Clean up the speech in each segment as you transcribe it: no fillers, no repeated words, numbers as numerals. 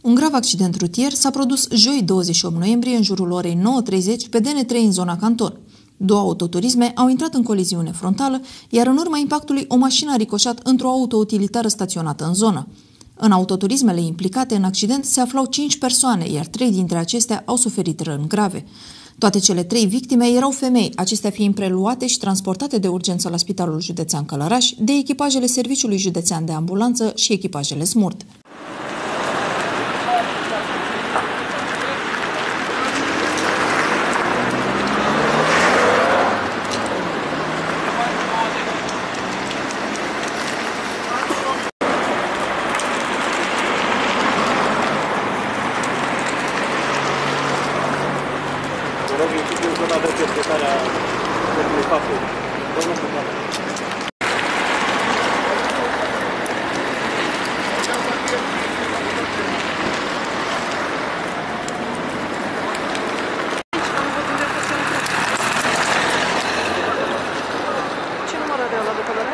Un grav accident rutier s-a produs joi 28 noiembrie în jurul orei 9:30 pe DN3 în zona Canton. Două autoturisme au intrat în coliziune frontală, iar în urma impactului o mașină a ricoșat într-o autoutilitară staționată în zonă. În autoturismele implicate în accident se aflau 5 persoane, iar 3 dintre acestea au suferit răni grave. Toate cele 3 victime erau femei, acestea fiind preluate și transportate de urgență la Spitalul Județean Călăraș de echipajele Serviciului Județean de Ambulanță și echipajele SMURD. În zona de cercetare a locului faptului. Domnul primar. Ce număr are ăla de Călăraș?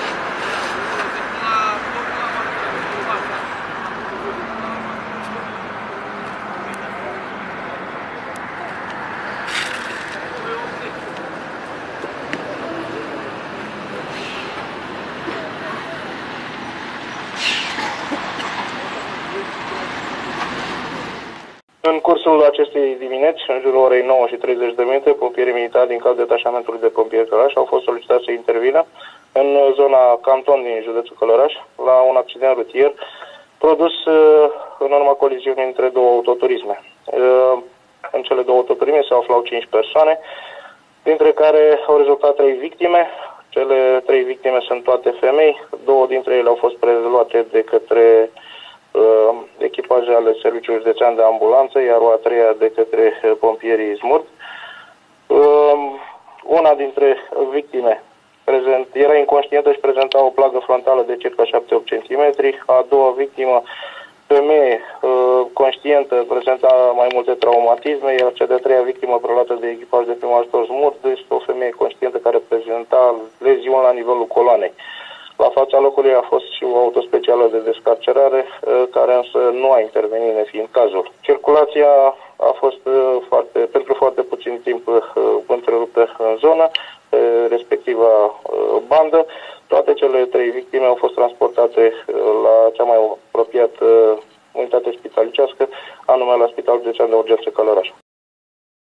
În cursul acestei dimineți, în jurul orei 9:30, pompierii militari din cadrul detașamentului de pompieri Călăraș au fost solicitați să intervină în zona Canton din județul Călăraș la un accident rutier produs în urma coliziunii între două autoturisme. În cele două autoturisme se aflau 5 persoane, dintre care au rezultat 3 victime. Cele 3 victime sunt toate femei, 2 dintre ele au fost preluate de către echipaje ale Serviciului Județean de Ambulanță, iar o a treia de către pompierii SMURD. Una dintre victime era inconștientă și prezenta o plagă frontală de circa 7-8 cm. A doua victimă, femeie conștientă, prezenta mai multe traumatisme, iar cea de-a treia victimă preluată de echipaj de prim ajutor SMURD este o femeie conștientă care prezenta leziuni la nivelul coloanei. La fața locului a fost și o autospecială de descarcerare, care însă nu a intervenit nefiind cazul. Circulația a fost pentru foarte puțin timp întreruptă în zonă, respectiva bandă. Toate cele 3 victime au fost transportate la cea mai apropiată unitate spitalicească, anume la Spitalul Județean de Urgență Călăraș.